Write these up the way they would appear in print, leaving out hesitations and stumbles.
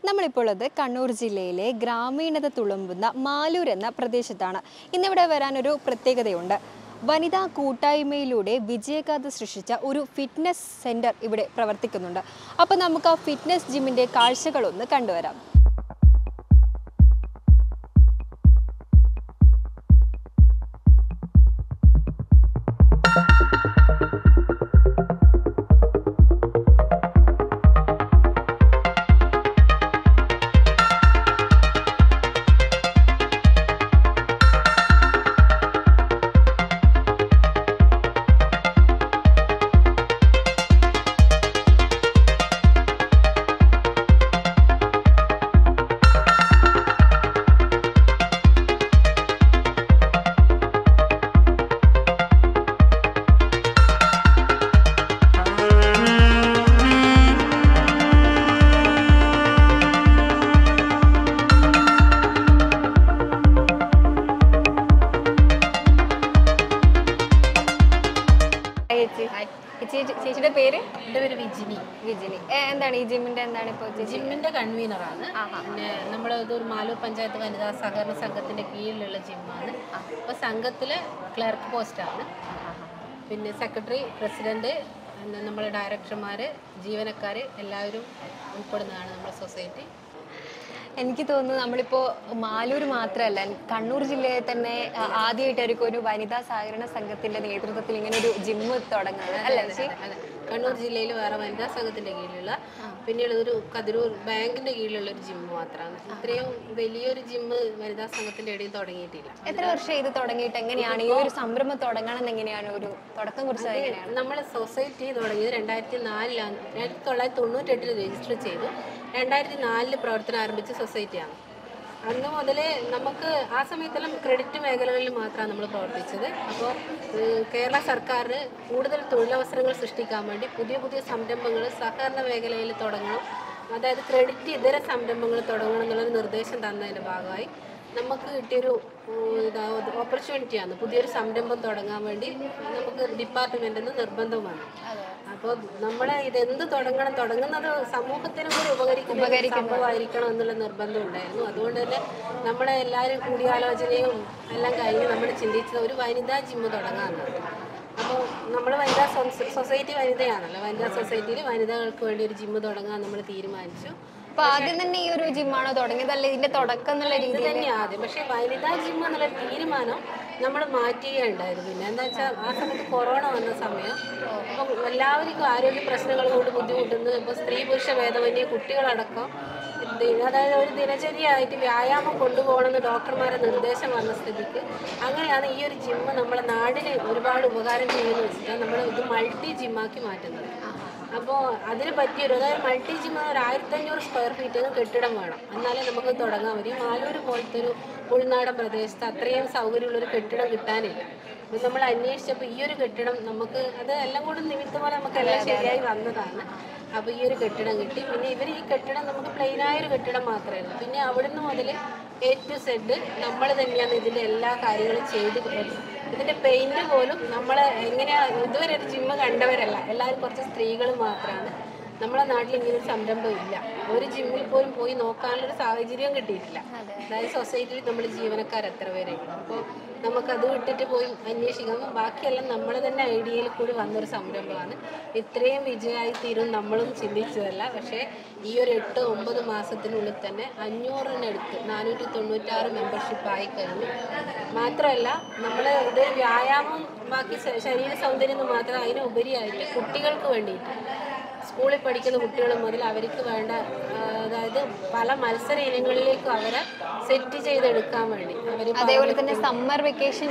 നമ്മളിപ്പോൾ ഉള്ളത് കണ്ണൂർ ജില്ലയിലെ ഗ്രാമീണത തുളുമ്പുന്ന മാലൂർ എന്ന പ്രദേശത്താണ്. ഇന്നിവിടെ വരാനൊരു പ്രത്യേകതയുണ്ട്. വനിതാ കൂട്ടായ്മയിലൂടെ വിജയഗാഥ സൃഷ്ടിച്ച ഒരു ഫിറ്റ്നസ് സെന്റർ ഇവിടെ പ്രവർത്തിക്കുന്നുണ്ട്. അപ്പോൾ നമുക്ക് ആ ഫിറ്റ്നസ് ജിമ്മിന്റെ കാഴ്ചകളൊന്ന് കണ്ടുവരാം. ചേച്ചിയുടെ പേര്? എൻ്റെ പേര് വിജിനി. എന്താണ് ഈ ജിമ്മിന്റെ ജിമ്മിന്റെ കൺവീനറാണ്. പിന്നെ നമ്മളതൊരു മാലൂർ പഞ്ചായത്ത് വനിതാ സഹകരണ സംഘത്തിന്റെ കീഴിലുള്ള ജിമ്മാണ്. അപ്പോൾ സംഘത്തിലെ ക്ലർക്ക് പോസ്റ്റാണ്. പിന്നെ സെക്രട്ടറി, പ്രസിഡന്റ്, നമ്മളെ ഡയറക്ടർമാർ, ജീവനക്കാർ എല്ലാവരും ഉൾപ്പെടുന്നതാണ് നമ്മുടെ സൊസൈറ്റി. എനിക്ക് തോന്നുന്നു നമ്മളിപ്പോൾ മാലൂർ മാത്രമല്ല, കണ്ണൂർ ജില്ലയിൽ തന്നെ ആദ്യമായിട്ടായിരിക്കും ഒരു വനിതാ സഹകരണ സംഘത്തിന്റെ നേതൃത്വത്തിൽ ഇങ്ങനെ ഒരു ജിമ്മ് തുടങ്ങുന്നത് അല്ലേ? കണ്ണൂർ ജില്ലയിൽ വേറെ വനിതാ സംഘത്തിന്റെ കീഴിലുള്ള, പിന്നെയുള്ളതൊരു കതിരൂർ ബാങ്കിന്റെ കീഴിലുള്ള ഒരു ജിമ്മ് മാത്രമാണ്. ഇത്രയും വലിയൊരു ജിമ്മ് വനിതാ സംഘത്തിന്റെ ഇടയിൽ തുടങ്ങിയിട്ടില്ല. എത്ര വർഷം ഇത് തുടങ്ങിയിട്ട്? എങ്ങനെയാണ് ഈ ഒരു സംരംഭം തുടങ്ങണം? എങ്ങനെയാണ് ഒരു തുടക്കം കുറിച്ചത്? എങ്ങനെയാണ്? നമ്മളെ സൊസൈറ്റി തുടങ്ങിയത് 2004-ലാണ്. 1998 രജിസ്റ്റർ ചെയ്തു. 2004 പ്രവർത്തനം ആരംഭിച്ച സൊസൈറ്റിയാണ്. അന്ന് മുതലേ നമുക്ക് ആ സമയത്തെല്ലാം ക്രെഡിറ്റ് മേഖലകളിൽ മാത്രമാണ് നമ്മൾ പ്രവർത്തിച്ചത്. അപ്പോൾ കേരള സർക്കാർ കൂടുതൽ തൊഴിലവസരങ്ങൾ സൃഷ്ടിക്കാൻ വേണ്ടി പുതിയ പുതിയ സംരംഭങ്ങൾ സഹകരണ മേഖലയിൽ തുടങ്ങണം, അതായത് ക്രെഡിറ്റ് ഇതര സംരംഭങ്ങൾ തുടങ്ങണം എന്നുള്ളൊരു നിർദ്ദേശം തന്നതിൻ്റെ ഭാഗമായി നമുക്ക് കിട്ടിയൊരു ഓപ്പർച്യൂണിറ്റിയാണ് പുതിയൊരു സംരംഭം തുടങ്ങാൻ വേണ്ടി നമുക്ക് ഡിപ്പാർട്ട്മെൻറ്റിൽ നിന്ന് നിർബന്ധമാണ്. അപ്പോൾ നമ്മളെ ഇതെന്ത് തുടങ്ങുന്നത് സമൂഹത്തിനും കൂടി ഉപകരിക്കുന്ന സംഭവമായിരിക്കണം എന്നുള്ള നിർബന്ധം ഉണ്ടായിരുന്നു. അതുകൊണ്ട് തന്നെ നമ്മളെ എല്ലാവരും കൂടിയാലോചനയും എല്ലാം കഴിഞ്ഞ് നമ്മൾ ചിന്തിച്ചത് ഒരു വനിതാ ജിമ്മ് തുടങ്ങാമെന്നാണ്. അപ്പോൾ നമ്മൾ വനിതാ സൊസൈറ്റി വനിതയാണല്ലോ, വനിതാ സൊസൈറ്റിയിൽ വനിതകൾക്ക് വേണ്ടി ഒരു ജിമ്മ് തുടങ്ങാൻ നമ്മൾ തീരുമാനിച്ചു. അപ്പൊ ആദ്യം തന്നെ ഈ ഒരു ജിമ്മാണോ തുടങ്ങിയത്, അല്ലെ ഇതിന്റെ തുടക്കം എന്നുള്ള രീതി തന്നെ ആദ്യം? പക്ഷേ വനിതാ ജിമ്മ് എന്നുള്ള തീരുമാനം നമ്മൾ മാറ്റുകയുണ്ടായിരുന്നു. പിന്നെ എന്താ വെച്ചാൽ ആ സമയത്ത് കൊറോണ വന്ന സമയം, അപ്പം എല്ലാവർക്കും ആരോഗ്യ പ്രശ്നങ്ങൾ കൊണ്ട് ബുദ്ധിമുട്ടുന്നു. ഇപ്പോൾ സ്ത്രീ പുരുഷ ഭേദമന്യേ കുട്ടികളടക്കം, അതായത് ഒരു ദിനചര്യയായിട്ട് വ്യായാമം കൊണ്ടുപോകണമെന്ന് ഡോക്ടർമാരെ നിർദ്ദേശം വന്ന സ്ഥിതിക്ക് അങ്ങനെയാണ് ഈ ഒരു ജിമ്മ് നമ്മളെ നാടിന് ഒരുപാട് ഉപകാരം ചെയ്യുമെന്ന് വെച്ചിട്ടാണ് നമ്മൾ ഇത് മൾട്ടി ജിമ്മാക്കി മാറ്റുന്നത്. അപ്പോൾ അതിന് പറ്റിയൊരു, അതായത് മൾട്ടി ജിമ്മ് ഒരു 1500 സ്ക്വയർ ഫീറ്റ് കെട്ടിടം വേണം, എന്നാലേ നമുക്ക് തുടങ്ങാൻ പറ്റും. മാലൂർ പോലത്തെ ഒരു ഉൾനാടൻ പ്രദേശത്ത് അത്രയും സൗകര്യമുള്ളൊരു കെട്ടിടം കിട്ടാനില്ല. അപ്പം നമ്മൾ അന്വേഷിച്ചപ്പോൾ ഈ ഒരു കെട്ടിടം നമുക്ക്, അത് എല്ലാം കൂടി നിമിത്തം പോലെ നമുക്കെല്ലാം ശരിയായി വന്നതാണ്. അപ്പോൾ ഈ ഒരു കെട്ടിടം കിട്ടി. പിന്നെ ഇവർ ഈ കെട്ടിടം നമുക്ക് പ്ലെയിനായൊരു കെട്ടിടം മാത്രമേ ഉള്ളൂ. പിന്നെ അവിടുന്ന് മുതൽ A to Z നമ്മൾ തന്നെയാണ് ഇതിൻ്റെ എല്ലാ കാര്യങ്ങളും ചെയ്ത്. ഇതിൻ്റെ പെയിൻറ്റ് പോലും നമ്മളെ എങ്ങനെയാണ്, ഇതുവരെ ഒരു ജിമ്മ് കണ്ടവരല്ല, എല്ലാവരും കുറച്ച് സ്ത്രീകൾ മാത്രമാണ്. നമ്മളെ നാട്ടിൽ ഇങ്ങനൊരു സംരംഭം ഇല്ല. ഒരു ജിമ്മിൽ പോലും പോയി നോക്കാനുള്ളൊരു സാഹചര്യം കിട്ടിയിട്ടില്ല. അതായത് സൊസൈറ്റിയിൽ നമ്മൾ ജീവനക്കാർ എത്ര പേരെങ്കിലും. അപ്പോൾ നമുക്കത് വിട്ടിട്ട് പോയി അന്വേഷിക്കാം. ബാക്കിയെല്ലാം നമ്മൾ തന്നെ ഐഡിയയിൽ കൂടി വന്നൊരു സംരംഭമാണ്. ഇത്രയും വിജയമായി തീരും നമ്മളും ചിന്തിച്ചതല്ല. പക്ഷേ ഈ ഒരു 8-9 മാസത്തിനുള്ളിൽ തന്നെ 500-നടുത്ത് 496 മെമ്പർഷിപ്പ് ആയി കഴിഞ്ഞു. മാത്രമല്ല നമ്മൾ ഇത് വ്യായാമം, ബാക്കി ശരീര സൗന്ദര്യം മാത്രം, അതിനുപരിയായിട്ട് കുട്ടികൾക്ക് വേണ്ടിയിട്ട് സ്കൂളിൽ പഠിക്കുന്ന കുട്ടികൾ മുതൽ അവർക്ക് വേണ്ട, അതായത് പല മത്സര ഇനങ്ങളിലേക്കും അവരെ സെറ്റ് ചെയ്തെടുക്കാൻ വേണ്ടി അതേപോലെ തന്നെ സമ്മർ വെക്കേഷൻ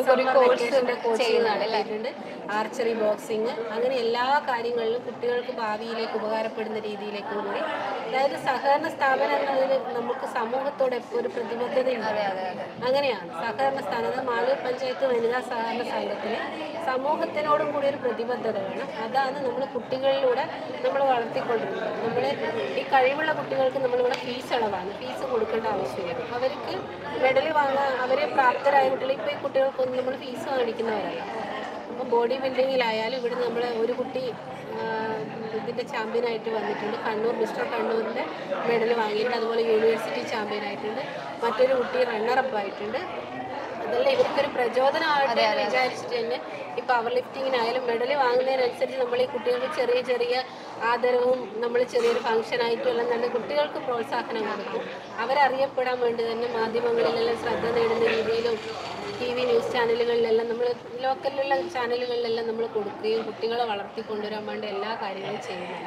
ചെയ്യുന്നുണ്ട്. ആർച്ചറി, ബോക്സിങ്, അങ്ങനെ എല്ലാ കാര്യങ്ങളിലും കുട്ടികൾക്ക് ഭാവിയിലേക്ക് ഉപകാരപ്പെടുന്ന രീതിയിലേക്ക് കൂടി, അതായത് സഹകരണ സ്ഥാപനം എന്നതിൽ നമുക്ക് സമൂഹത്തോടെ ഒരു പ്രതിബദ്ധതയുണ്ട്. അങ്ങനെയാണ് സഹകരണ സ്ഥാനം. മാലൂർ പഞ്ചായത്ത് വനിതാ സഹകരണ സംഘത്തിന് സമൂഹത്തിനോടും കൂടി ഒരു പ്രതിബദ്ധത വേണം. അതാണ് നമ്മൾ കുട്ടികളിലൂടെ നമ്മൾ വളർത്തിക്കൊണ്ടിരുന്നത്. നമ്മൾ ഈ കഴിവുള്ള കുട്ടികൾക്ക് നമ്മളിവിടെ ഫീസ് ഇളവാണ്, ഫീസ് കൊടുക്കേണ്ട ആവശ്യമില്ല. അവർക്ക് മെഡൽ വാങ്ങാൻ അവർ പ്രാപ്തരായ കുട്ടികൾ, ഇപ്പോൾ ഈ കുട്ടികൾക്കൊന്നും നമ്മൾ ഫീസ് മേടിക്കുന്നവരല്ല. അപ്പോൾ ബോഡി ബിൽഡിങ്ങിലായാലും ഇവിടെ നമ്മൾ ഒരു കുട്ടി ഇതിൻ്റെ ചാമ്പ്യനായിട്ട് വന്നിട്ടുണ്ട്. കണ്ണൂർ മിസ്റ്റർ കണ്ണൂരിൻ്റെ മെഡൽ വാങ്ങിയിട്ടുണ്ട്. അതുപോലെ യൂണിവേഴ്സിറ്റി ചാമ്പ്യനായിട്ടുണ്ട്. മറ്റൊരു കുട്ടി റണ്ണറപ്പ് ആയിട്ടുണ്ട്. അതെല്ലാം ഇവർക്കൊരു പ്രചോദനമായിട്ട് വിചാരിച്ചിട്ട് തന്നെ ഈ പവർ ലിഫ്റ്റിങ്ങിനായാലും മെഡൽ വാങ്ങുന്നതിനനുസരിച്ച് നമ്മൾ ഈ കുട്ടികൾക്ക് ചെറിയ ചെറിയ ആദരവും നമ്മൾ ചെറിയൊരു ഫംഗ്ഷനായിട്ടും എല്ലാം തന്നെ കുട്ടികൾക്ക് പ്രോത്സാഹനം കൊടുക്കും. അവരറിയപ്പെടാൻ വേണ്ടി തന്നെ മാധ്യമങ്ങളിലെല്ലാം ശ്രദ്ധ നേടുന്ന രീതിയിലും TV ന്യൂസ് ചാനലുകളിലെല്ലാം നമ്മൾ ലോക്കലിലുള്ള ചാനലുകളിലെല്ലാം നമ്മൾ കൊടുക്കുകയും കുട്ടികളെ വളർത്തിക്കൊണ്ടുവരാൻ വേണ്ടി എല്ലാ കാര്യങ്ങളും ചെയ്യുന്നുണ്ട്.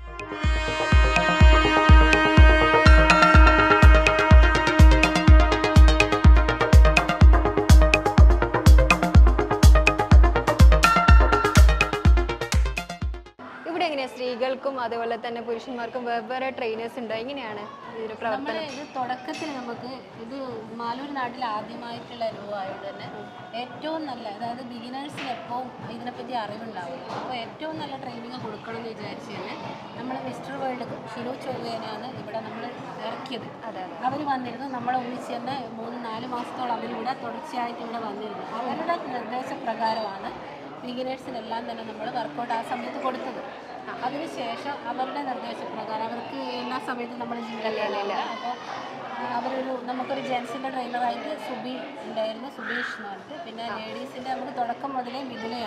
സ്ത്രീകൾക്കും അതുപോലെ തന്നെ പുരുഷന്മാർക്കും വെവ്വേറെ ട്രെയിനേഴ്സ് ഉണ്ട്. എങ്ങനെയാണ് ഇതിന്റെ പ്രവർത്തനം? ഇത് തുടക്കത്തിൽ നമുക്ക് ഇത് മാലൂർ നാട്ടിൽ ആദ്യമായിട്ടുള്ള രൂപമായത് തന്നെ ഏറ്റവും നല്ല, അതായത് ബിഗിനേഴ്സിന് എപ്പോഴും ഇതിനെപ്പറ്റി അറിവുണ്ടാവില്ല. അപ്പോൾ ഏറ്റവും നല്ല ട്രെയിനിങ് കൊടുക്കണം എന്ന് വിചാരിച്ച് തന്നെ നമ്മൾ മിസ്റ്റർ വേൾഡ് ഷിനു ചൊവ്വേനാണ് ഇവിടെ നമ്മൾ ഇറക്കിയത്. അവർ വന്നിരുന്നു, നമ്മളെ ഒന്നിച്ച് തന്നെ 3-4 മാസത്തോളം അവരിവിടെ തുടർച്ചയായിട്ട് ഇവിടെ വന്നിരുന്നു. അവരുടെ നിർദ്ദേശപ്രകാരമാണ് ബിഗിനേഴ്സിനെല്ലാം തന്നെ നമ്മൾ വർക്കൗട്ട് ആ സമയത്ത് കൊടുത്തത്. അതിനുശേഷം അവരുടെ നിർദ്ദേശപ്രകാരം അവർക്ക് എല്ലാ സമയത്തും നമ്മൾ ജില്ലയിലല്ല. അപ്പോൾ നമുക്കൊരു ജെൻസിൻ്റെ ട്രെയിനറായിട്ട് സുബി ഉണ്ടായിരുന്നു, സുബീഷ് എന്ന് പറഞ്ഞിട്ട്. പിന്നെ ലേഡീസിൻ്റെ നമുക്ക് തുടക്കം മുതലേ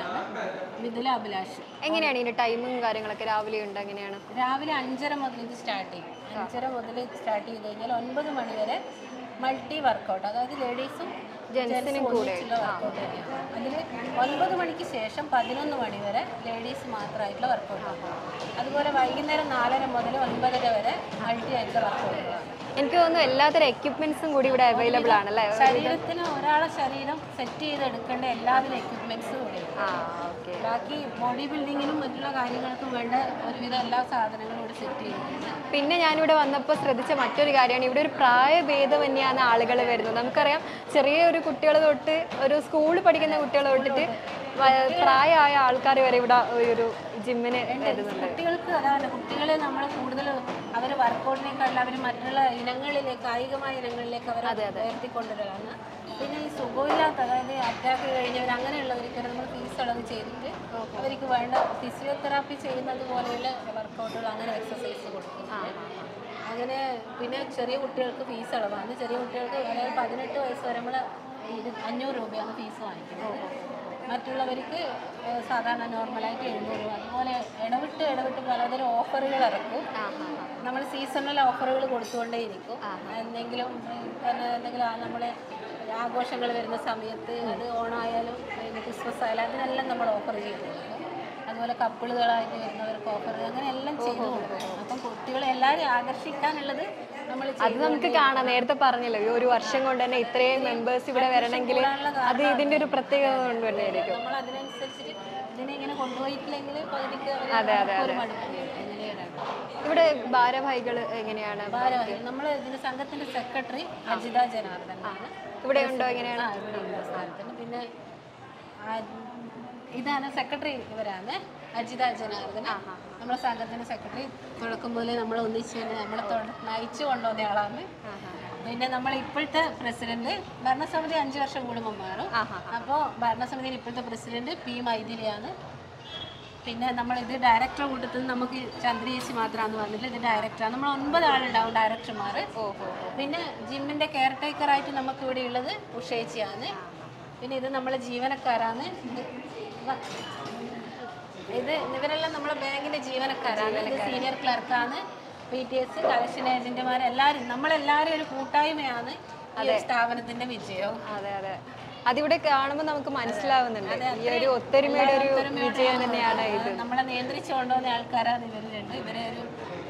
മിഥുല അഭിലാഷ്. എങ്ങനെയാണ് ഇതിൻ്റെ ടൈമും കാര്യങ്ങളൊക്കെ? രാവിലെ ഉണ്ട്, എങ്ങനെയാണ്? രാവിലെ 5:30 മുതൽ ഇത് സ്റ്റാർട്ട് ചെയ്യും. 5:30 മുതൽ സ്റ്റാർട്ട് ചെയ്ത് കഴിഞ്ഞാൽ 9 മണി വരെ മൾട്ടി വർക്കൗട്ട്, അതായത് ലേഡീസും ജെൻസിനും കൂടെ വർക്കൗട്ട് തന്നെയാണ്. അതിൽ 9 മണിക്ക് ശേഷം 11 മണി വരെ ലേഡീസ് മാത്രമായിട്ടുള്ള വർക്കൗട്ട്. അതുപോലെ വൈകുന്നേരം 4:30 മുതൽ 9:30 വരെ മൾട്ടി ആയിട്ടുള്ള വർക്കൗട്ടുകളാണ്. എനിക്ക് തോന്നുന്നു എല്ലാത്തരം എക്യുപ്മെന്റ്സും കൂടി ഇവിടെ അവൈലബിൾ ആണല്ലേ? ശരീരത്തിന് ഒരാളെ ശരീരം സെറ്റ് ചെയ്തെടുക്കേണ്ട എല്ലാവിധ എക്യുപ്മെന്റ്സും കൂടി. ബാക്കി ബോഡി ബിൽഡിങ്ങിനും മറ്റുള്ള കാര്യങ്ങൾക്കും വേണ്ട ഒരുവിധം എല്ലാ സാധനങ്ങളും ഇവിടെ സെറ്റ് ചെയ്തിട്ടുണ്ട്. പിന്നെ ഞാനിവിടെ വന്നപ്പോൾ ശ്രദ്ധിച്ച മറ്റൊരു കാര്യമാണ്, ഇവിടെ ഒരു പ്രായഭേദമന്യാണ് ആളുകൾ വരുന്നത്. നമുക്കറിയാം, ചെറിയൊരു കുട്ടികൾ തൊട്ട് ഒരു സ്കൂളിൽ പഠിക്കുന്ന കുട്ടികൾ തൊട്ടിട്ട് പ്രായമായ ആൾക്കാർ വരെ ഇവിടെ ഒരു ജിമ്മിന് വരുന്നുണ്ട്. കുട്ടികൾക്ക് അതാണ്, കുട്ടികളെ നമ്മൾ കൂടുതൽ അവർ വർക്കൗട്ടിനേക്കാളും അവർ മറ്റുള്ള ഇനങ്ങളിലേക്ക്, കായികമായ ഇനങ്ങളിലേക്ക് അവർ ഉയർത്തിക്കൊണ്ടുവരാണ്. പിന്നെ ഈ സുഖമില്ലാത്ത, അതായത് അറ്റാക്ക് കഴിഞ്ഞവർ അങ്ങനെയുള്ളവർക്ക് നമ്മൾ ഫീസ് അളവ് ചെയ്തിട്ട് അവർക്ക് വേണ്ട ഫിസിയോതെറാപ്പി ചെയ്യുന്നത് പോലെയുള്ള വർക്കൗട്ടുകൾ, അങ്ങനെ എക്സസൈസ് കൊടുക്കുന്നുണ്ട്. അങ്ങനെ പിന്നെ ചെറിയ കുട്ടികൾക്ക് ഫീസ് അളവാണ്. ചെറിയ കുട്ടികൾക്ക് അതായത് 18 വയസ്സ് വരെ നമ്മൾ 500 രൂപയാണ് ഫീസ് വാങ്ങിക്കുന്നത്. മറ്റുള്ളവർക്ക് സാധാരണ നോർമലായിട്ട് 700 രൂപ. അതുപോലെ ഇടവിട്ട് പലതരം ഓഫറുകൾ ഇറക്കും. നമ്മൾ സീസണൽ ഓഫറുകൾ കൊടുത്തുകൊണ്ടേയിരിക്കും. എന്തെങ്കിലും നമ്മൾ ആഘോഷങ്ങൾ വരുന്ന സമയത്ത്, അത് ഓണമായാലും ക്രിസ്മസ് ആയാലും അതിനെല്ലാം നമ്മൾ ഓഫർ ചെയ്യുന്നുണ്ട്. അതുപോലെ കപ്പിളുകളായിട്ട് വരുന്നവർക്ക് ഓഫർ, അങ്ങനെ എല്ലാം ചെയ്തു കൊടുക്കും. അപ്പം കുട്ടികളെ എല്ലാവരും ആകർഷിക്കാനുള്ളത് അത് നമുക്ക് കാണാം. നേരത്തെ പറഞ്ഞല്ലോ, ഒരു വർഷം കൊണ്ട് തന്നെ ഇത്രയും മെമ്പേഴ്സ് ഇവിടെ വരണമെങ്കിൽ അത് ഇതിന്റെ ഒരു പ്രത്യേകത കൊണ്ട് തന്നെയായിരിക്കും. നമ്മൾ അതിനനുസരിച്ചിട്ട് ഇതിനെ ഇങ്ങനെ കൊണ്ടുപോയിട്ടില്ലെങ്കിൽ പകുതിക്ക് ഇവിടെ ഭാരവാഹികൾ എങ്ങനെയാണ്? ഭാരവാഹികൾ നമ്മൾ ഇതിന്റെ സംഘത്തിന്റെ സെക്രട്ടറി അജിത ജനാർദ്ദൻ ആണ്. ഇവിടെ ഉണ്ടോ? എങ്ങനെയാണ്? പിന്നെ ഇതാണ് സെക്രട്ടറി, ഇവരാണ് അജിത ജനാർദ്ദൻ, നമ്മളെ സംഘത്തിന്റെ സെക്രട്ടറി. തുടക്കം പോലെ നമ്മൾ ഒന്നിച്ച് നമ്മളെ നയിച്ചു കൊണ്ടുവന്ന ആളാണ്. പിന്നെ നമ്മൾ ഇപ്പോഴത്തെ പ്രസിഡന്റ്, ഭരണസമിതി 5 വർഷം കൂടുമ്പോൾ മാറും. അപ്പോൾ ഭരണസമിതിയിൽ ഇപ്പോഴത്തെ പ്രസിഡന്റ് P. മൈഥിലിയാണ്. പിന്നെ നമ്മളിത് ഡയറക്ടർ കൂട്ടത്തിൽ നമുക്ക് ചന്ദ്രയേച്ചി മാത്രമാണ് വന്നില്ല, ഇത് ഡയറക്ടറാണ്. നമ്മൾ 9 ആളുണ്ടാവും ഡയറക്ടർമാർ. പിന്നെ ജിമ്മിന്റെ കെയർ ടേക്കറായിട്ട് നമുക്ക് ഇവിടെ ഉള്ളത് ഉഷേച്ചിയാണ്. പിന്നെ ഇത് നമ്മളെ ജീവനക്കാരാണ്. ഇവരെല്ലാം നമ്മളെ ബാങ്കിന്റെ ജീവനക്കാരാണ്. ഇത് സീനിയർ ക്ലർക്കാണ്. PTS, കളക്ഷൻ ഏജന്റുമാർ, എല്ലാവരും നമ്മളെല്ലാവരും ഒരു കൂട്ടായ്മയാണ് ഈ സ്ഥാപനത്തിന്റെ വിജയം. അതെ, അതിവിടെ കാണുമ്പോൾ നമുക്ക് മനസ്സിലാവുന്നുണ്ട്, ഈ ഒരു ഒത്തൊരുമയുടെ ഒരു വിജയം തന്നെയാണ് ഇത്. നമ്മളെ നിയന്ത്രിച്ചു കൊണ്ടുവന്ന ആൾക്കാരാണ് ഇവരെ ഒരു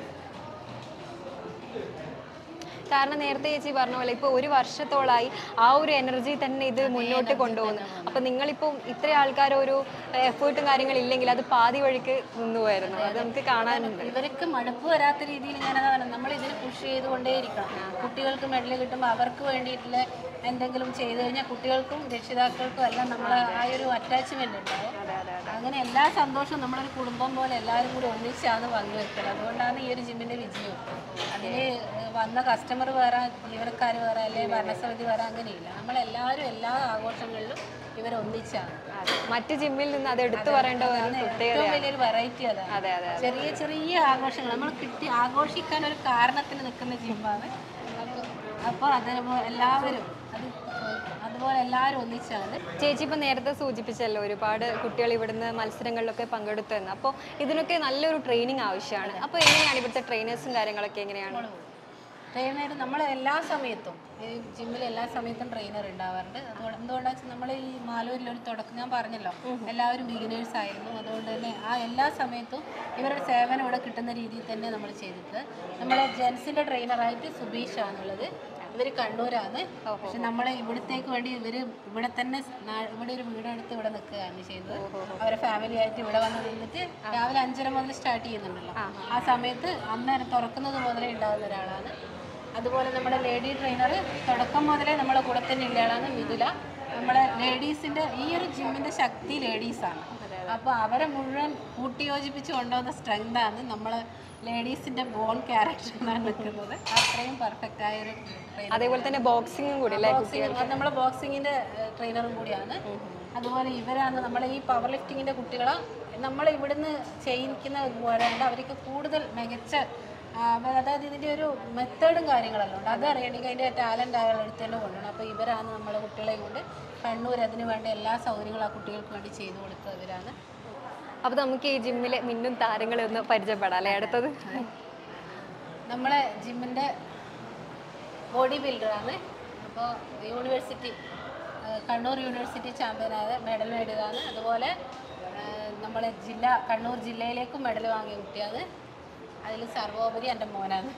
കാരണം നേരത്തെ ചേച്ചി പറഞ്ഞ പോലെ ഇപ്പോൾ 1 വർഷത്തോളായി ആ ഒരു എനർജി തന്നെ ഇത് മുന്നോട്ട് കൊണ്ടുപോകുന്നു. അപ്പം നിങ്ങളിപ്പോൾ ഇത്ര ആൾക്കാർ ഒരു എഫേർട്ടും കാര്യങ്ങളില്ലെങ്കിൽ അത് പാതി വഴിക്ക് നിന്നുപോയിരുന്നു. അത് നമുക്ക് കാണാനുണ്ട്. ഇവർക്ക് മടുപ്പ് വരാത്ത രീതിയിൽ ഇങ്ങനെ നമ്മൾ ഇതിന് പുഷ് ചെയ്തുകൊണ്ടേയിരിക്കണം. കുട്ടികൾക്ക് മെഡൽ കിട്ടുമ്പോൾ അവർക്ക് വേണ്ടിയിട്ടുള്ള എന്തെങ്കിലും ചെയ്തു കഴിഞ്ഞാൽ കുട്ടികൾക്കും രക്ഷിതാക്കൾക്കും എല്ലാം നമ്മൾ ആ ഒരു അറ്റാച്ച്മെന്റ് ഉണ്ടാവും. അങ്ങനെ എല്ലാ സന്തോഷവും നമ്മളൊരു കുടുംബം പോലെ എല്ലാവരും കൂടി ഒന്നിച്ചാണ് പങ്കുവെക്കുന്നത്. അതുകൊണ്ടാണ് ഈ ഒരു ജിമ്മിൻ്റെ വിജയം. അതിന് വന്ന കസ്റ്റമർ വേറെ, ജീവനക്കാർ വേറെ, അല്ലെങ്കിൽ ഭരണസമിതി വേറെ, അങ്ങനെയില്ല. നമ്മളെല്ലാവരും എല്ലാ ആഘോഷങ്ങളിലും ഇവരൊന്നിച്ചാണ്. മറ്റ് ജിമ്മിൽ നിന്ന് അത് എടുത്തു പറയേണ്ട ഏറ്റവും വലിയൊരു വെറൈറ്റി അതാണ്. ചെറിയ ചെറിയ ആഘോഷങ്ങൾ നമ്മൾ ആഘോഷിക്കാൻ ഒരു കാരണത്തിന് നിൽക്കുന്ന ജിമ്മാണ്. അപ്പോൾ അതേപോലെ എല്ലാവരും അതുപോലെ എല്ലാവരും ഒന്നിച്ചാണ്. ചേച്ചി ഇപ്പം നേരത്തെ സൂചിപ്പിച്ചല്ലോ ഒരുപാട് കുട്ടികൾ ഇവിടുന്ന് മത്സരങ്ങളിലൊക്കെ പങ്കെടുത്തുവെന്ന്. അപ്പോൾ ഇതിനൊക്കെ നല്ലൊരു ട്രെയിനിങ് ആവശ്യമാണ്. അപ്പോൾ എങ്ങനെയാണ് ഇവിടുത്തെ ട്രെയിനേഴ്സും കാര്യങ്ങളൊക്കെ എങ്ങനെയാണ്? ട്രെയിനർ നമ്മൾ എല്ലാ സമയത്തും ഈ ജിമ്മിൽ എല്ലാ സമയത്തും ട്രെയിനർ ഉണ്ടാവാറുണ്ട്. എന്തുകൊണ്ടാണെന്ന് വെച്ചാൽ നമ്മൾ ഈ മാലൂരിലൊരു തുടക്കം ഞാൻ പറഞ്ഞല്ലോ, എല്ലാവരും ബിഗിനേഴ്സ് ആയിരുന്നു. അതുകൊണ്ട് തന്നെ ആ എല്ലാ സമയത്തും ഇവരുടെ സേവനം ഇവിടെ കിട്ടുന്ന രീതിയിൽ തന്നെ നമ്മൾ ചെയ്തിട്ട്, നമ്മളെ ജെൻസിൻ്റെ ട്രെയിനറായിട്ട് സുബീഷാണുള്ളത്. ഇവർ കണ്ണൂരാണ്. പക്ഷെ നമ്മളെ ഇവിടത്തേക്ക് വേണ്ടി ഇവർ ഇവിടെ തന്നെ ഇവിടെ ഒരു വീടെടുത്ത് ഇവിടെ നിൽക്കുകയാണ് ചെയ്തത്. അവരെ ഫാമിലി ആയിട്ട് ഇവിടെ വന്ന് നിന്നിട്ട് രാവിലെ 5:30 മുതൽ സ്റ്റാർട്ട് ചെയ്യുന്നുണ്ടല്ലോ, ആ സമയത്ത് അന്നേരം തുറക്കുന്നത് മുതലേ ഉണ്ടാകുന്ന ഒരാളാണ്. അതുപോലെ നമ്മുടെ ലേഡി ട്രെയിനർ തുടക്കം മുതലേ നമ്മളെ കൂടെ തന്നെ ഉള്ള ആളാണ് മിഥുല. നമ്മളെ ലേഡീസിൻ്റെ ഈ ഒരു ജിമ്മിൻ്റെ ശക്തി ലേഡീസാണ്. അപ്പോൾ അവരെ മുഴുവൻ കൂട്ടിയോജിപ്പിച്ച് കൊണ്ടുവന്ന സ്ട്രെങ്താണ് നമ്മളെ ലേഡീസിൻ്റെ ബോൺ ക്യാരക്ടറിനാണ് നിൽക്കുന്നത്. അത്രയും പെർഫെക്റ്റ് ആയൊരു ട്രെയിനർ. അതേപോലെ തന്നെ ബോക്സിങ്ങും കൂടി നമ്മളെ ബോക്സിങ്ങിൻ്റെ ട്രെയിനറും കൂടിയാണ്. അതുപോലെ ഇവരാണ് നമ്മളെ ഈ പവർ ലിഫ്റ്റിങ്ങിൻ്റെ കുട്ടികളെ നമ്മൾ ഇവിടുന്ന് ചെയ്യിക്കുന്ന പോരാണ്ട് അവർക്ക് കൂടുതൽ മികച്ച, അതായത് ഇതിൻ്റെ ഒരു മെത്തേഡും കാര്യങ്ങളെല്ലാം ഉണ്ട്. അതറിയണമെങ്കിൽ അതിൻ്റെ ടാലൻ്റ് അയാളെടുത്ത് തന്നെ കൊണ്ടുപോകണം. അപ്പോൾ ഇവരാണ് നമ്മളെ കുട്ടികളെ കൊണ്ട് കണ്ണൂർ അതിന് വേണ്ട എല്ലാ സൗകര്യങ്ങളും ആ കുട്ടികൾക്ക് വേണ്ടി ചെയ്തു കൊടുത്തവരാണ്. അപ്പോൾ നമുക്ക് ഈ ജിമ്മിലെ മിന്നും താരങ്ങളെ ഒന്ന് പരിചയപ്പെടാം അല്ലേ? അടുത്തത് നമ്മളെ ജിമ്മിൻ്റെ ബോഡി ബിൽഡറാണ്. അപ്പോൾ യൂണിവേഴ്സിറ്റി കണ്ണൂർ യൂണിവേഴ്സിറ്റി ചാമ്പ്യനായ മെഡൽ നേടിയതാണ്. അതുപോലെ നമ്മളെ കണ്ണൂർ ജില്ലയിലേക്കും മെഡൽ വാങ്ങിയ കുട്ടിയാണ്. അതിൽ സർവോപരി എൻ്റെ മോനാണ്.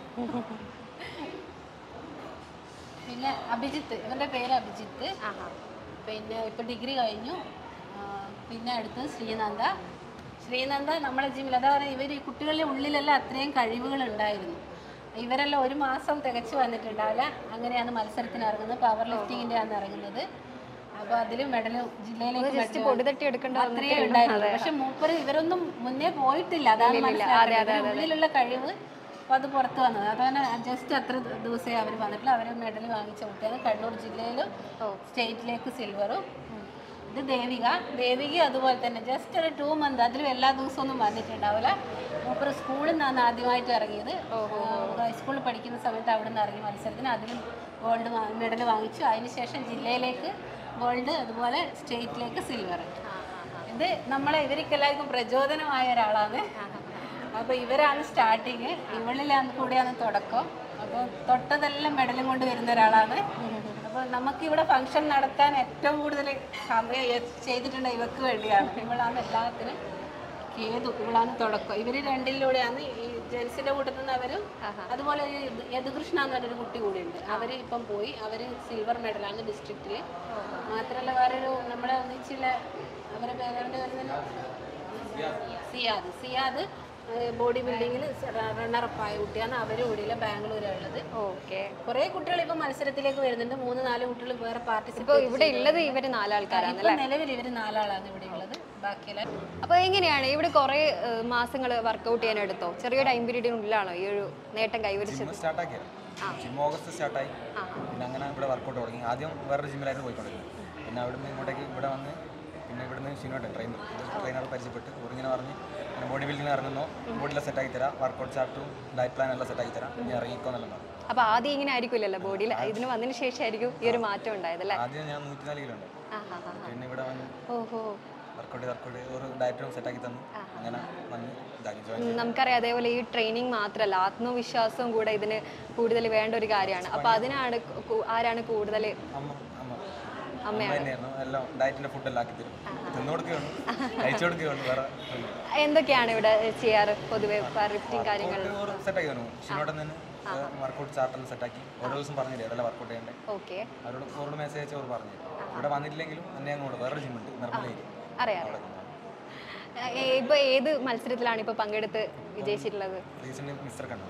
പിന്നെ അഭിജിത്ത്, ഇവൻ്റെ പേര് അഭിജിത്ത്. പിന്നെ ഇപ്പോൾ ഡിഗ്രി കഴിഞ്ഞു. പിന്നെ അടുത്ത് ശ്രീനന്ദ നമ്മളെ ജിമ്മിൽ, അതാണ് ഇവർ ഈ കുട്ടികളുടെ ഉള്ളിലെല്ലാം അത്രയും കഴിവുകൾ ഉണ്ടായിരുന്നു. ഇവരെല്ലാം 1 മാസം തികച്ചു വന്നിട്ടുണ്ടാവില്ല. അങ്ങനെയാണ് മത്സരത്തിന് ഇറങ്ങുന്നത്. പവർ ലിഫ്റ്റിങ്ങിൻ്റെ ആണ് ഇറങ്ങുന്നത്. അപ്പോൾ അതിൽ മെഡൽ ജില്ലയിലേക്ക് അത്രയേ ഉണ്ടായിരുന്നു. പക്ഷെ മൂപ്പര് ഇവരൊന്നും മുന്നേ പോയിട്ടില്ല. അതാണ് ഉള്ളിലുള്ള കഴിവ്. അപ്പോൾ അത് പുറത്ത് വന്നത്. അതാണ് ജസ്റ്റ് അത്ര ദിവസമേ അവർ വന്നിട്ടില്ല. അവർ മെഡൽ വാങ്ങിച്ച കുട്ടിയാണ്. കണ്ണൂർ ജില്ലയിലും സ്റ്റേറ്റിലേക്ക് സിൽവറും. ഇത് ദേവിക അതുപോലെ തന്നെ ജസ്റ്റ് ഒരു 2 മന്ത്, അതിലും എല്ലാ ദിവസവും ഒന്നും വന്നിട്ടുണ്ടാവില്ല. മൂപ്പര് സ്കൂളിൽ നിന്നാണ് ആദ്യമായിട്ട് ഇറങ്ങിയത്. ഹൈസ്കൂളിൽ പഠിക്കുന്ന സമയത്ത് അവിടെ നിന്ന് ഇറങ്ങി മത്സരത്തിന്. അതിലും ഗോൾഡ് മെഡൽ വാങ്ങിച്ചു. അതിനുശേഷം ജില്ലയിലേക്ക് ഗോൾഡ്, അതുപോലെ സ്റ്റേറ്റിലേക്ക് സിൽവർ. ഇത് ഇവർക്കെല്ലാവർക്കും പ്രചോദനമായ ഒരാളാണ്. അപ്പോൾ ഇവരാണ് സ്റ്റാർട്ടിങ്, കൂടെയാണ് തുടക്കം. അപ്പോൾ തൊട്ടതെല്ലാം മെഡലും കൊണ്ട് വരുന്ന ഒരാളാണ്. അപ്പോൾ നമുക്കിവിടെ ഫംഗ്ഷൻ നടത്താൻ ഏറ്റവും കൂടുതൽ സമയം ചെയ്തിട്ടുണ്ട് ഇവർക്ക് വേണ്ടിയാണ്. ഇവളാണ് എല്ലാത്തിനും ഇവളാണ് തുടക്കം. ഇവർ രണ്ടിലൂടെയാണ് ഈ ജെൻസിൻ്റെ കൂട്ടത്തിൽ നിന്ന് അവരും. അതുപോലെ യദുകൃഷ്ണ എന്ന് പറഞ്ഞൊരു കുട്ടി കൂടിയുണ്ട്. അവർ ഇപ്പം പോയി. അവർ സിൽവർ മെഡലാണ് ഡിസ്ട്രിക്റ്റിൽ. മാത്രമല്ല വേറൊരു നമ്മളെ ഒന്നിച്ചുള്ള അവരുടെ പേരവൻ്റെ വരുന്നത് സിയാദ് ബോഡി ബിൽഡിങ്ങിൽ റണ്ണറപ്പായ കുട്ടിയാണ്. അവരും കൂടിയില്ല, ബാംഗ്ലൂരാണുള്ളത്. കുറെ കുട്ടികൾ ഇപ്പൊ മത്സരത്തിലേക്ക് വരുന്നുണ്ട്. 3-4 കുട്ടികൾ വേറെ പാർട്ടിസിപ്പേറ്റ്. ഇവിടെ ഉള്ളത് ഇവര് 4 ആൾക്കാരാണ്. നിലവിൽ ഇവര് 4 ആളാണ് ഇവിടെ ഉള്ളത്. ബാക്കിയെല്ലാം അപ്പൊ എങ്ങനെയാണ് ഇവിടെ കുറെ മാസങ്ങൾ വർക്ക്ഔട്ട് ചെയ്യാൻ എടുത്തോ? ചെറിയ ടൈം പീരീഡിനുള്ളിലാണോ ഈ ഒരു നേട്ടം കൈവരിച്ചത്? ഓഗസ്റ്റ് സ്റ്റാർട്ടായി. പിന്നെ അങ്ങനെ ഇവിടെ വർക്കൗട്ട് തുടങ്ങി. ആദ്യം വേറൊരു ജിമ്മിലായിരുന്നു പോയിക്കൊണ്ടിരുന്നത്. പിന്നെ അവിടുന്ന് ഇങ്ങോട്ടേക്ക് ഇവിടെ വന്ന് പിന്നെ ഇവിടുന്ന് ഷിനോട്ടെ ട്രെയിനർ പരിചയപ്പെട്ട് ഇങ്ങനെ പറഞ്ഞ് ബോഡി ബിൽഡിങ്ങിന് ഇറങ്ങുന്നു, ബോഡിയെല്ലാം സെറ്റാക്കി തരാം, വർക്കൗട്ട് ചാർട്ടും ഡയറ്റ് പ്ലാൻ എല്ലാം സെറ്റാക്കി തരാം, ഇനി ഇറങ്ങിക്കോന്നല്ലോ. അപ്പൊ ആദ്യം ഇങ്ങനെ ആയിരിക്കില്ലല്ലോ ബോഡിയിൽ, ഇതിന് വന്നതിന് ശേഷമായിരിക്കും ഈ ഒരു മാറ്റം ഉണ്ടായതല്ലേ? ആദ്യം ഞാൻ 104 കിലോ ഉണ്ട്. പിന്നെ ഇവിടെ വന്ന് വർക്കൗട്ട് ഒരു ഡയറ്റും സെറ്റാക്കി തന്നു. അങ്ങനെ വന്ന് നമുക്കറിയാം. അതേപോലെ ഈ ട്രെയിനിങ് മാത്രമല്ല, ആത്മവിശ്വാസവും കൂടെ ഇതിന് കൂടുതൽ വേണ്ട ഒരു കാര്യമാണ്. അപ്പൊ അതിനാണ് ആരാണ് കൂടുതൽ? അമ്മയായിരുന്നു. എല്ലാം ഡയറ്റിന്റെ ഫുഡെല്ലാം ആക്കി തരും, തിന്നുകൊടുക്കുകയുള്ളൂ, കഴിച്ചു കൊടുക്കുകയുള്ളൂ. വേറെ എന്തൊക്കെയാണ് ഇവിടെ ചെയ്യാറ് പൊതുവെ ലിഫ്റ്റിംഗ് കാര്യങ്ങൾ? സെറ്റാക്കി തന്നു. ഷിനോടെ തന്നെ വർക്കൗട്ട് ചാർട്ടെല്ലാം സെറ്റാക്കി ഓരോ ദിവസം പറഞ്ഞു തരും അതെല്ലാം വർക്കൗട്ട് ചെയ്യണ്ടേ. അവരോട് മെസ്സേജ് അയച്ച് അവർ പറഞ്ഞു തരും. ഇവിടെ വന്നിട്ടില്ലെങ്കിലും എന്നെ അങ്ങോട്ട് വേറൊരു ജിമ്മുണ്ട് നിർമ്മലയിൽ. അറിയാം. ഇപ്പൊ ഏത് മത്സരത്തിലാണ് ഇപ്പൊ പങ്കെടുത്ത് വിജയിച്ചിട്ടുള്ളത്? മിസ്റ്റർ കണ്ണൂർ.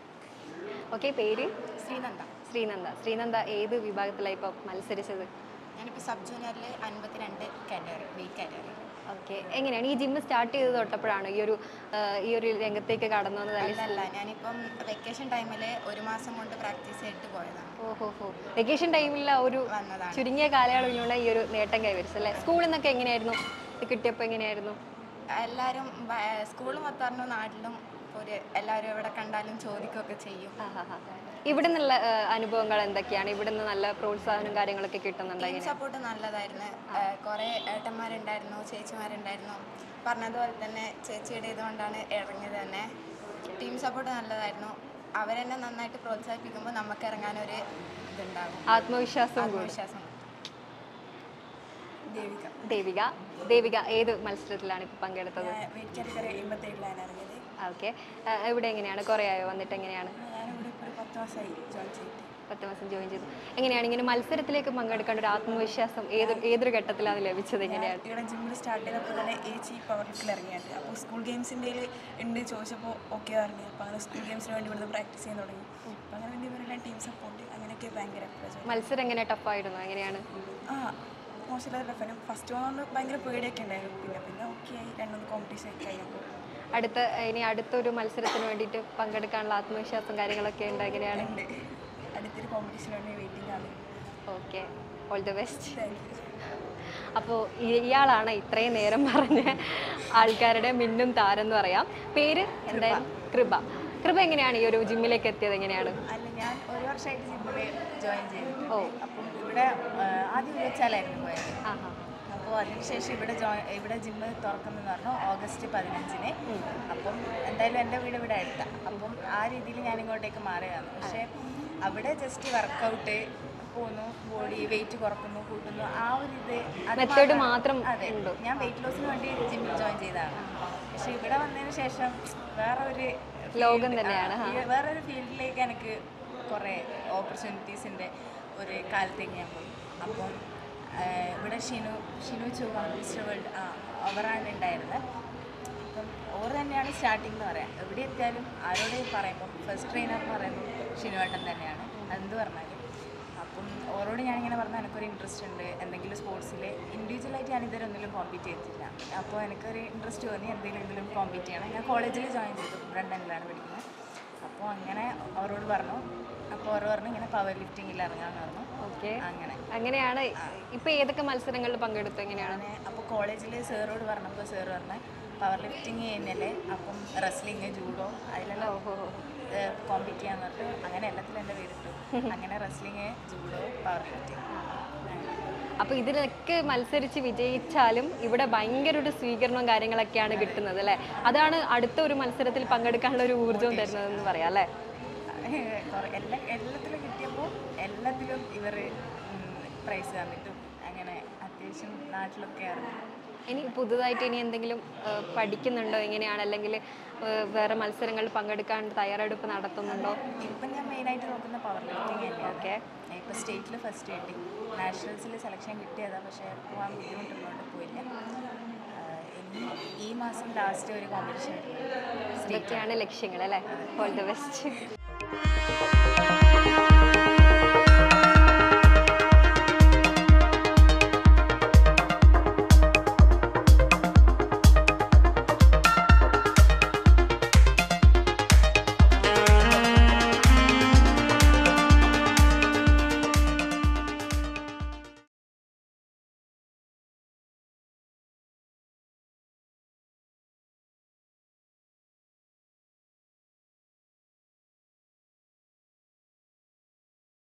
ഓക്കെ. പേര്? ശ്രീനന്ദ. ഏത് വിഭാഗത്തിലാണ് ഇപ്പൊ മത്സരിച്ചത്? ഞാനിപ്പോൾ സബ് ജൂനിയറിൽ 52 കാറ്റഗറി വെയിറ്റ് കാറ്റഗറി. ഓക്കെ, എങ്ങനെയാണ് ഈ ജിമ്മ് സ്റ്റാർട്ട് ചെയ്ത് തൊട്ടപ്പോഴാണ് ഈ ഒരു രംഗത്തേക്ക് കടന്നു വന്നത്? അല്ലല്ല, ഞാനിപ്പം വെക്കേഷൻ ടൈമിൽ 1 മാസം കൊണ്ട് പ്രാക്ടീസ് ചെയ്തിട്ട് പോയതാണ്. ഓഹോ, വെക്കേഷൻ ടൈമിൽ ഒരു വന്നതാണ്. ചുരുങ്ങിയ കാലയളവിലുള്ള ഈ ഒരു നേട്ടം കൈവരിച്ചു അല്ലേ? സ്കൂളിൽ നിന്നൊക്കെ എങ്ങനെയായിരുന്നു ഇത് കിട്ടിയപ്പോൾ? എങ്ങനെയായിരുന്നു? എല്ലാവരും സ്കൂളും മൊത്തം നാട്ടിലും എല്ലാവരും എവിടെ കണ്ടാലും ചോദിക്കുകയൊക്കെ ചെയ്യും. ഇവിടെ നിന്നുള്ള അനുഭവങ്ങൾ എന്തൊക്കെയാണ്? ഇവിടെ നിന്ന് നല്ല പ്രോത്സാഹനം കാര്യങ്ങളൊക്കെ കിട്ടുന്നുണ്ട്? ടീം സപ്പോർട്ട് നല്ലതായിരുന്നു. കുറേ ഏട്ടന്മാരുണ്ടായിരുന്നു, ചേച്ചിമാരുണ്ടായിരുന്നു. പറഞ്ഞതുപോലെ തന്നെ ചേച്ചിയുടെ ഇതുകൊണ്ടാണ് ഇറങ്ങിയത് തന്നെ. ടീം സപ്പോർട്ട് നല്ലതായിരുന്നു. അവരെന്നെ നന്നായിട്ട് പ്രോത്സാഹിപ്പിക്കുമ്പോൾ നമുക്ക് ഇറങ്ങാനൊരു ഇതുണ്ടാകും, ആത്മവിശ്വാസം. ദേവിക ഏത് മത്സരത്തിലാണ് ഇപ്പോൾ പങ്കെടുത്തത്? ഓക്കെ, ഇവിടെ എങ്ങനെയാണ്? കുറേ ആയോ വന്നിട്ട്? എങ്ങനെയാണ്? 10 മാസം ജോയിൻ ചെയ്തു. എങ്ങനെയാണ് ഇങ്ങനെ മത്സരത്തിലേക്ക് പങ്കെടുക്കേണ്ട ഒരു ആത്മവിശ്വാസം ഏതൊരു ഘട്ടത്തിലാണ് ലഭിച്ചത്? എങ്ങനെയാണ്? ഇവിടെ ജിമ്മിൽ സ്റ്റാർട്ട് ചെയ്തപ്പോൾ തന്നെ ഏച്ചി പവർ ലിഫ്റ്റിൽ ഇറങ്ങിയത്. അപ്പോൾ സ്കൂൾ ഗെയിംസിൻ്റെ ഉണ്ട് ചോദിച്ചപ്പോൾ ഓക്കെ പറഞ്ഞു. അപ്പോൾ അങ്ങനെ സ്കൂൾ ഗെയിംസിന് വേണ്ടി ഇവിടുന്ന് പ്രാക്ടീസ് ചെയ്യാൻ തുടങ്ങി. അപ്പോൾ അങ്ങനെ വേണ്ടി ഇവരെല്ലാം ടീം സപ്പോർട്ട് അങ്ങനെയൊക്കെ ഭയങ്കര മത്സരം എങ്ങനെ ടഫായിരുന്നു? എങ്ങനെയാണ്? മോശമില്ലാത്ത ടഫായിരുന്നു. ഫസ്റ്റ് വന്നുകൊണ്ട് ഭയങ്കര പേടിയൊക്കെ ഉണ്ടായിരുന്നു. പിന്നെ ഓക്കെ ആയി, 2-3 കോമ്പറ്റീഷൻ ഒക്കെ കഴിഞ്ഞപ്പോൾ. അടുത്തൊരു മത്സരത്തിന് വേണ്ടിയിട്ട് പങ്കെടുക്കാനുള്ള ആത്മവിശ്വാസം കാര്യങ്ങളൊക്കെ ഉണ്ട്? എങ്ങനെയാണ്? അടുത്തൊരു കോമ്പറ്റീഷന് വേണ്ടി വെയിറ്റിംഗ് ആണ്. Okay, all the best. അപ്പോൾ ഇയാളാണ് ഇത്രയും നേരം പറഞ്ഞ ആൾക്കാരുടെ മിന്നും താരം എന്ന് പറയാം. പേര് എന്തായാലും കൃപ എങ്ങനെയാണ് ഈ ഒരു ജിമ്മിലേക്ക് എത്തിയത്? എങ്ങനെയാണ്? അല്ല, ഞാൻ 1 വർഷമായിട്ട് ജിമ്മിൽ ജോയിൻ ചെയ്തു. അപ്പം ഇവിടെ ആദ്യം വെച്ചാലായിരുന്നു പോയത്. അപ്പോൾ അതിനുശേഷം ഇവിടെ ജിമ്മ് തുറക്കുന്നതെന്ന് പറഞ്ഞു ഓഗസ്റ്റ് 15-ന്. അപ്പം എന്തായാലും എൻ്റെ വീട് ഇവിടെ അടുത്താണ്. അപ്പം ആ രീതിയിൽ ഞാൻ ഇങ്ങോട്ടേക്ക് മാറിയതാണ്. പക്ഷേ അവിടെ ജസ്റ്റ് വർക്കൗട്ട് പോകുന്നു, ബോഡി വെയിറ്റ് കുറക്കുന്നു, കൂട്ടുന്നു, ആ ഒരു ഇത് മാത്രം. അതെ, ഞാൻ വെയിറ്റ് ലോസിന് വേണ്ടി ജിമ്മിൽ ജോയിൻ ചെയ്തതാണ്. പക്ഷെ ഇവിടെ വന്നതിന് ശേഷം വേറൊരു ലോകം തന്നെയാണ്. വേറൊരു ഫീൽഡിലേക്ക് എനിക്ക് കുറേ ഓപ്പർച്യൂണിറ്റീസിൻ്റെ ഒരു കാലത്തേക്ക് ഞാൻ പോയി. അപ്പം ഇവിടെ ഷിനു ചുവ മിസ്റ്റർ വേൾഡ് അവരാണ് ഉണ്ടായിരുന്നത്. അപ്പം ഓർ തന്നെയാണ് സ്റ്റാർട്ടിങ് എന്ന് പറയാം. എവിടെ എത്തിയാലും ആരോട് പറയുമ്പം ഫസ്റ്റ് ട്രെയിനർ എന്ന് പറയുമ്പോൾ ഷിനുവേട്ടൻ തന്നെയാണ്, എന്ത് പറഞ്ഞാലും. അപ്പം ഓരോട് ഞാനിങ്ങനെ പറഞ്ഞാൽ എനിക്കൊരു ഇൻട്രസ്റ്റ് ഉണ്ട് എന്തെങ്കിലും സ്പോർട്സിൽ. ഇൻഡിവിജ്വലായിട്ട് ഞാൻ ഇതുവരെ ഒന്നിലും കോമ്പീറ്റ് ചെയ്തിട്ടില്ല. അപ്പോൾ എനിക്കൊരു ഇൻട്രസ്റ്റ് തോന്നി എന്തെങ്കിലും കോമ്പീറ്റ് ചെയ്യണം. ഞാൻ കോളേജിൽ ജോയിൻ ചെയ്തു, ലണ്ടനിലാണ് പഠിക്കുന്നത്. അപ്പോൾ അങ്ങനെ അവരോട് പറഞ്ഞു. അപ്പോൾ അവർ പറഞ്ഞു ഇങ്ങനെ പവർ ലിഫ്റ്റിങ്ങിൽ ഇറങ്ങാമെന്ന് പറഞ്ഞു. ഓക്കെ, അങ്ങനെയാണ്. ഇപ്പോൾ ഏതൊക്കെ മത്സരങ്ങളിൽ പങ്കെടുത്തു? എങ്ങനെയാണ്? അപ്പോൾ കോളേജിൽ സാറോട് പറഞ്ഞപ്പോൾ സാറ് പറഞ്ഞ പവർ ലിഫ്റ്റിങ് ചെയ്യുന്നല്ലേ, അപ്പം റെസ്ലിങ്, ജൂഡോ അതിലെല്ലാം കോമ്പീറ്റ് ചെയ്യാന്ന് പറഞ്ഞിട്ട് അങ്ങനെ എല്ലാത്തിലും എൻ്റെ പേരിട്ടു. അങ്ങനെ റെസ്ലിങ്, ജൂഡോ, പവർ ലിഫ്റ്റിങ്. അപ്പോൾ ഇതിലൊക്കെ മത്സരിച്ച് വിജയിച്ചാലും ഇവിടെ ഭയങ്കര ഒരു സ്വീകരണവും കാര്യങ്ങളൊക്കെയാണ് കിട്ടുന്നത് അല്ലേ? അതാണ് അടുത്ത ഒരു മത്സരത്തിൽ പങ്കെടുക്കാനുള്ള ഒരു ഊർജ്ജവും തരുന്നതെന്ന് പറയാം അല്ലേ? എല്ലാത്തിലും കിട്ടിയപ്പോൾ എല്ലാത്തിലും ഇവർ പ്രൈസ് തന്നിട്ടും അങ്ങനെ അത്യാവശ്യം നാട്ടിലൊക്കെ ഇറങ്ങി. ഇനി പുതുതായിട്ട് എന്തെങ്കിലും പഠിക്കുന്നുണ്ടോ? എങ്ങനെയാണ്? അല്ലെങ്കിൽ വേറെ മത്സരങ്ങളിൽ പങ്കെടുക്കാൻ തയ്യാറെടുപ്പ് നടത്തുന്നുണ്ടോ? ഇപ്പം ഞാൻ മെയിനായിട്ട് നോക്കുന്ന പവർ ലിഫ്റ്റിംഗ് തന്നെയാണ്. ഓക്കെ, ഇപ്പോൾ സ്റ്റേറ്റിൽ ഫസ്റ്റ് കിട്ടി, നാഷണൽസിൽ സെലക്ഷൻ കിട്ടിയതാണ്. പക്ഷേ പോകാൻ ബുദ്ധിമുട്ടുള്ളതുകൊണ്ട് പോയില്ല. ഇനി ഈ മാസം ലാസ്റ്റ് ഒരു കോമ്പറ്റീഷൻ. ഇതൊക്കെയാണ് ലക്ഷ്യങ്ങൾ അല്ലേ? All the best.